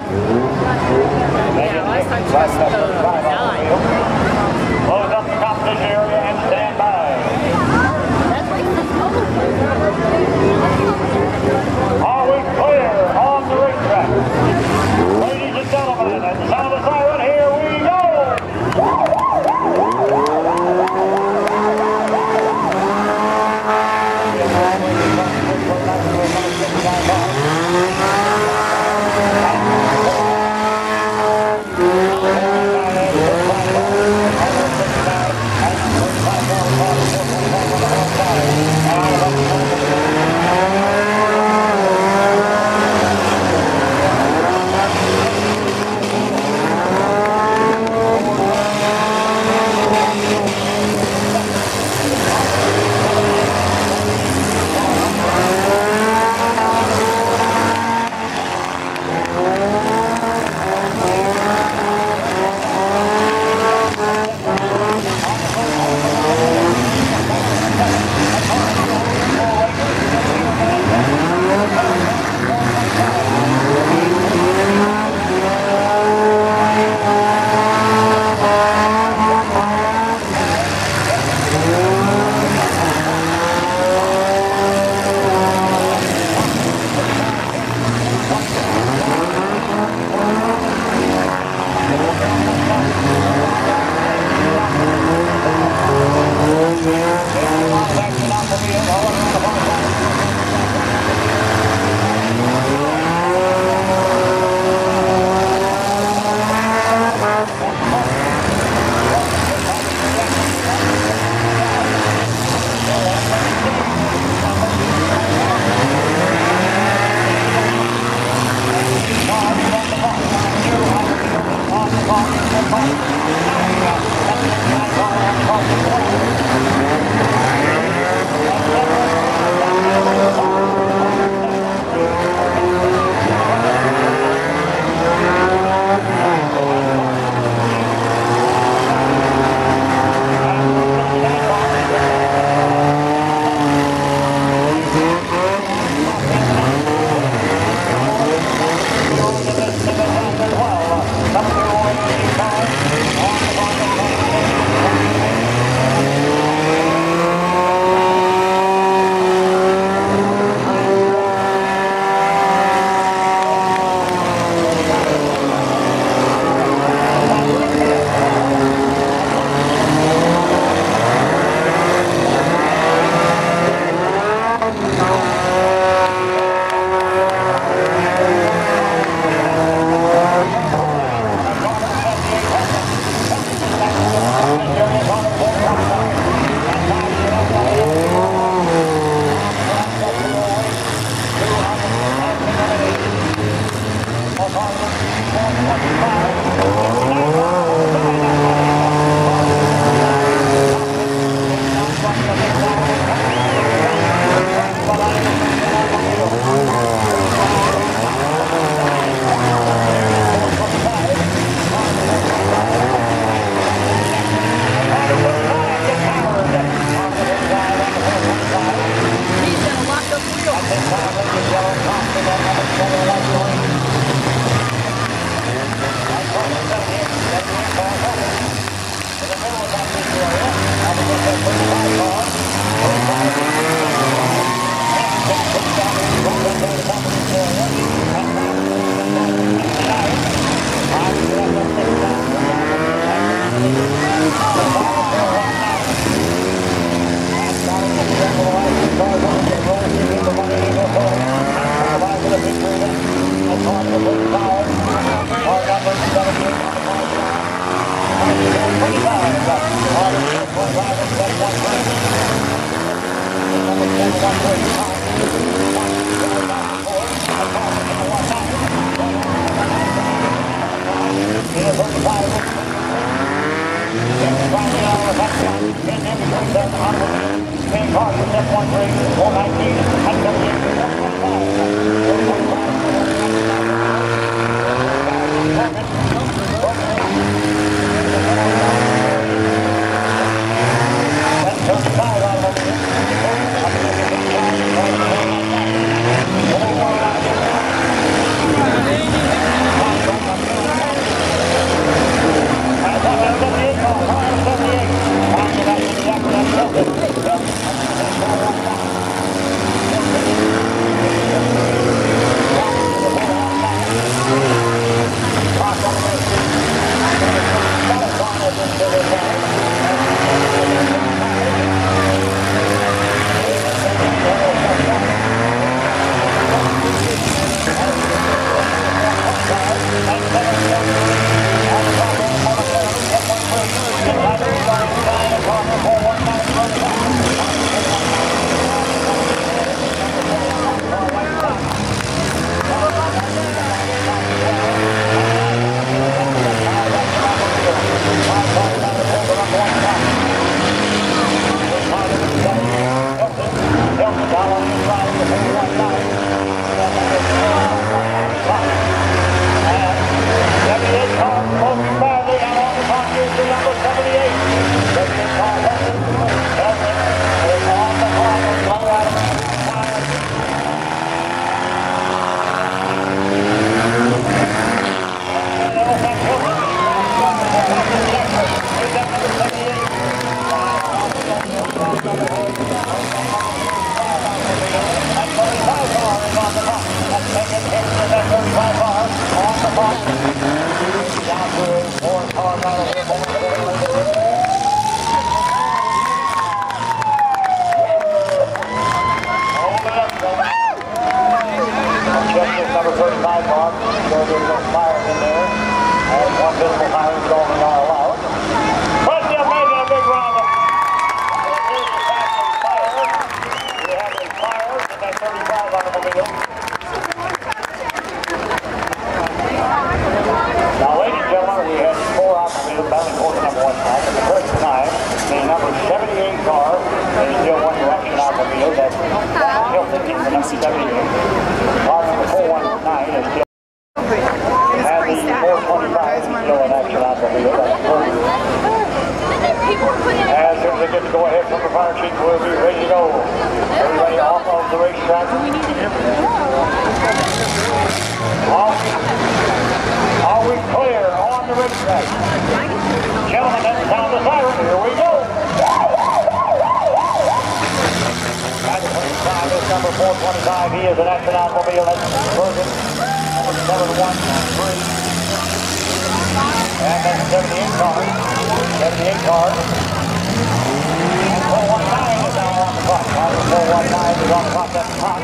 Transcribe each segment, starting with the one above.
Yeah, last time she was 9. Close up the competition area and stand by. Are we clear on the racetrack? Ladies and gentlemen, at the sound of the siren, here we go! there's no fire in there. And one visible fire is only not allowed. But still making a big round of fire. We have a fire in that 35 automobile. Now, ladies and gentlemen, we had 4 automobiles battling for the number 1 spot. At the first time, the number 78 car is still one direction automobile. That's Helton in the number 78. Car number 419 is still had the 425 still in action automobile. That's Burgan. As soon as they get to go ahead from the fire chief, we'll be ready to go. Everybody off of the racetrack. Are we clear on the racetrack? Gentlemen, that's down the siren. Here we go. Is number 425. He is an action automobile. That's Burgan. Number 713. And then 78 car. 78 car. And 419 is now on the clock. 419 is on the clock. That's top.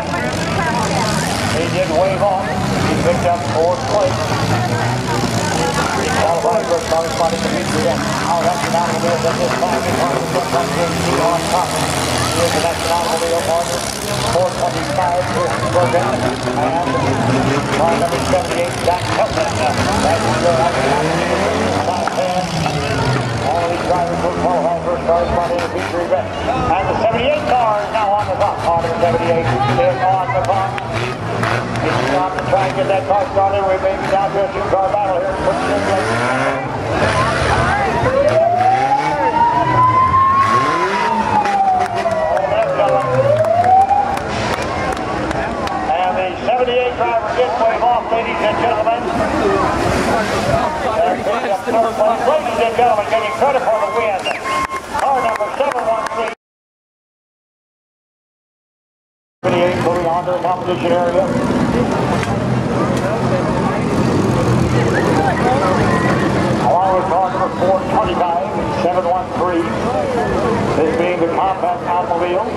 He did wave off. He picked up 4th place. Qualified for starting spot in the future again. Our action automobile at this time is on the on top. He is an action automobile partner. 425 for Burgan. And car number 78, Jack Helton. That's your action automobile. All of these drivers will qualify for starting spot in the future event. And the 78 car is now on the top. Car number 78 is on the top. It's time to try and get that car started. We may be down to a 2-car battle here. And the 78 driver did wave off, ladies and gentlemen. Ladies and gentlemen, getting credit for the win. Car number 713. 78 moving on to the competition area. Along with car number 425, 713. This being the compact automobile.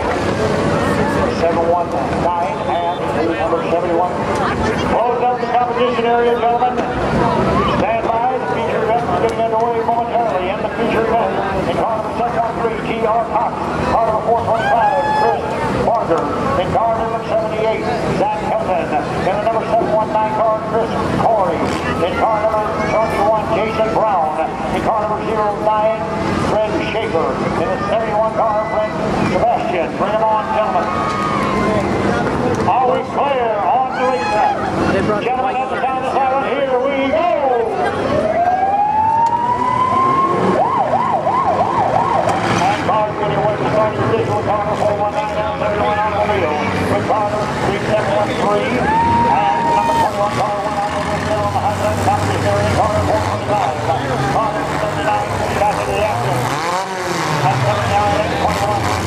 719 and number 71. Close up the competition area, gentlemen. Stand by. The feature event is getting underway momentarily. In the feature event, in car number 713, T.R. Cox. Car number 425, Chris Burgan. In car number 78, Zach Helton. In the number 719 car, Chris Corey. In car number 21, Jason Brown. In car number 09, Brent Schaefer. In the 71 car, Brent Sebastin. Bring them on, gentlemen. Always clear on the racetrack. Gentlemen, at the sound of the siren, here we go. And cars getting away from starting position with car number 419 and 71 automobile. With car number 3713 and number 21 car went on over the on the high-side competition area. Car number 425. Car number 79 back into the action. And 79 and 21.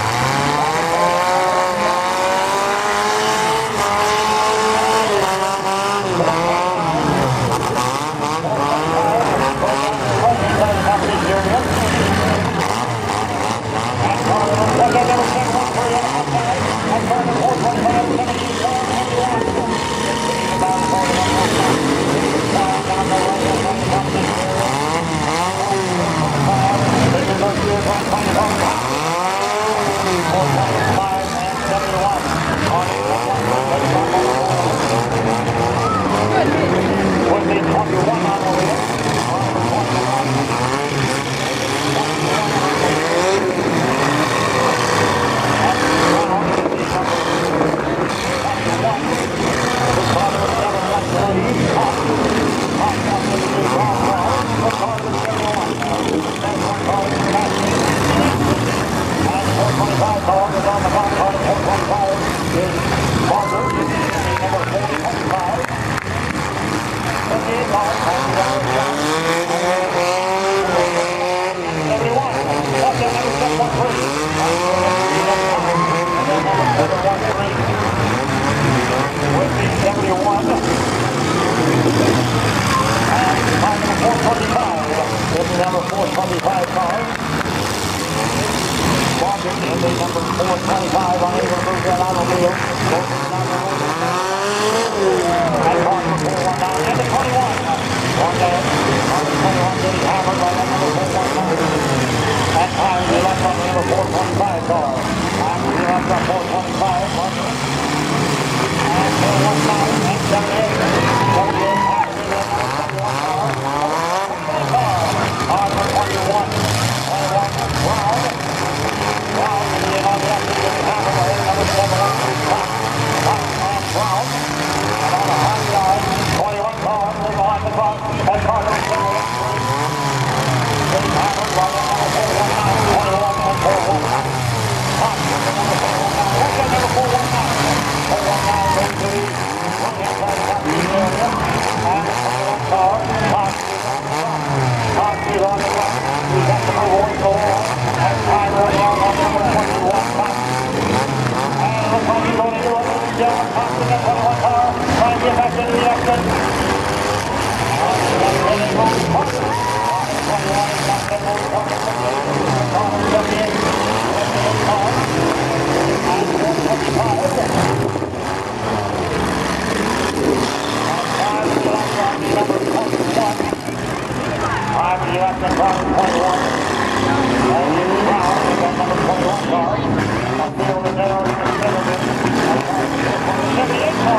Number 425 car. Walking in the number 425 unable to move that automobile. And car number 419.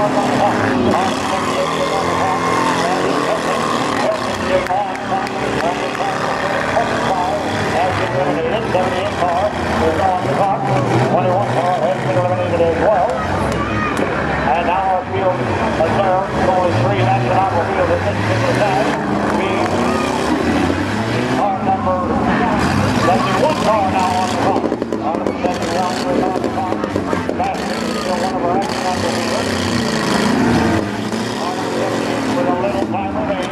cars on the top. On 78 is on the top. And it's Helton. Helton is on top. On the top. 25 has been eliminated. 78 car is on the top. 21 car has been eliminated as well. And now our field is there. Only 3 laps and automobiles at this particular time. Being car number 71 car now on the top. On the 71 is on the top. Sebastin is still one of our action automobiles. On the 78 with a little time remaining.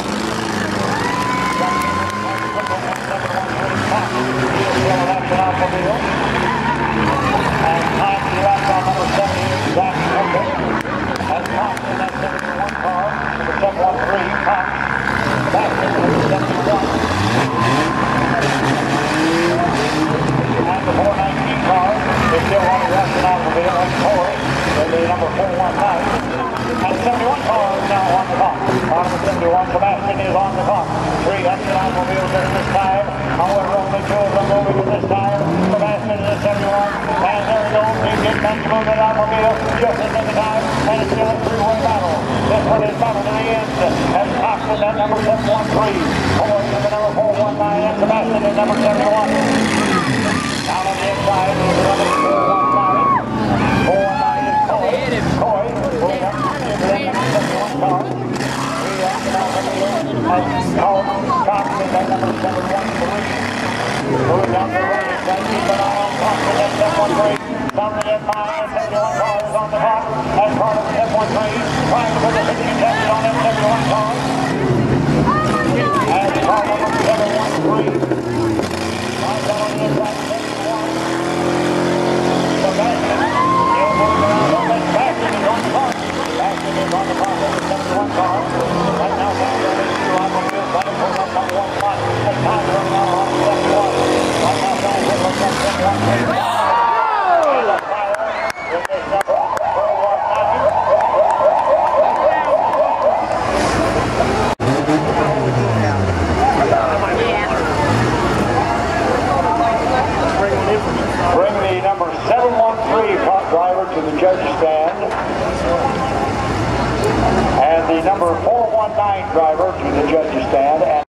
And time to left on number 78, Zach Helton. And Cox in that 71 car, number 713, Cox. Sebastin with the 71. And the 419 car is still on the Western automobile, that's Corey, in the number 419. And 71 car is now on the top. On the 71, Sebastin is on the top. 3 Western automobiles at this time. However, only 2 of them moving at this time. Sebastin is at 71. And there we go. He gets back to move that automobile just at the time. And it's still a 3-way battle. This one is battle to the end. And Cox is at number 713. Corey is the number 419. And Sebastin is number 71. Down on the inside is the number 419. 419 is Corey. Corey moving up into that number 71 car. 3 Western automobiles. Cox is at number 713. Moving down the road, he's got to keep an eye on Cox in that 713. Down the inside, and 71 car is on the top. As part of the F13, trying to put the 15 jacket on that 71 car. As car number 713. Right down on the inside, 71. Sebastin still moving around on that. Sebastin is on the car. Sebastin is on the car of the 71 car. Right now, down there is 2 automobiles trying to pull up on 1 spot. As time running out on the 71. Right now, down here looks like 71. Bring the number 713 driver to the judge stand, and the number 419 driver to the judge stand.